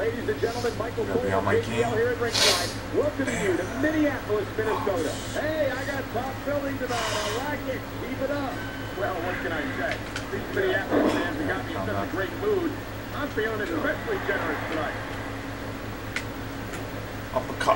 ladies and gentlemen. Michael Cole be on my game. here at Ringside, welcoming you to Minneapolis, Minnesota. Hey, I got top billing tonight. I like it. Keep it up. Well, what can I say? These Minneapolis fans have got me in such a great mood. I'm feeling especially generous tonight. Uppercut.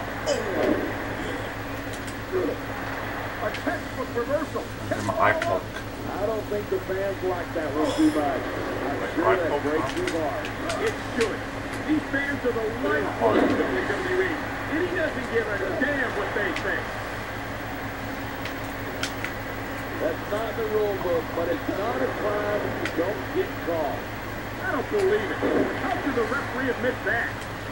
A textbook reversal. My eye poke. I don't think the fans like that one too much. I'm sure that breaks too hard. It should. These fans are the lifeblood of WWE, and he doesn't give a damn what they think. That's not the rule book, but it's not a crime if you don't get caught. I don't believe it. How could the referee admit that?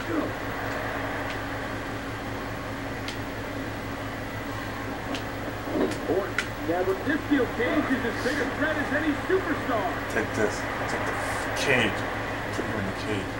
Orton never. This steel cage is as big a threat as any superstar. Take this. Take the cage. Put you in the cage.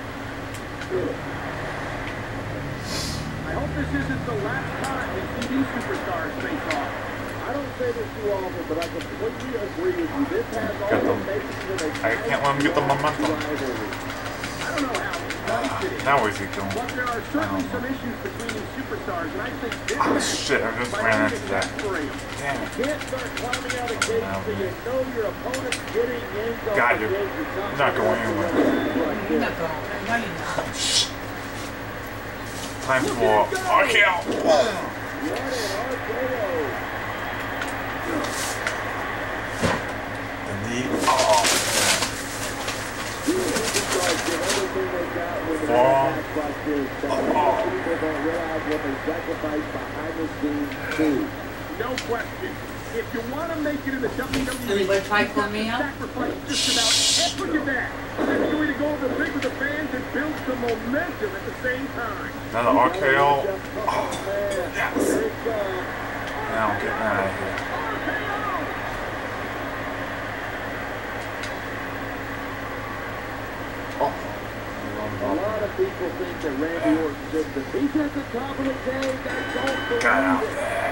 I hope this isn't the last time we see these superstars face off. I don't say this too often, but I completely agree with you. This has all the makings of a I can't let him get the momentum. I don't know how nice it is. Now where's he going? But there are certainly some issues between these superstars, and I think this match shit, I just ran into that. Damn. You can't start climbing out of the cage until you know your opponent's getting in. Got you. I'm not going anywhere. You're not going. No, you're not. Time for RKO. What an RKO. The knee. Oh, no question. If you want to make it in the WWE, Anybody try for me out? sacrifice just about. Look at that. That's the way to go over the big with the fans and build some momentum at the same time. another RKO. Oh, yes. Now I'm getting out of here. A lot of people think that Randy Orton's just he's at the top of the game. They don't believe Got out it. there.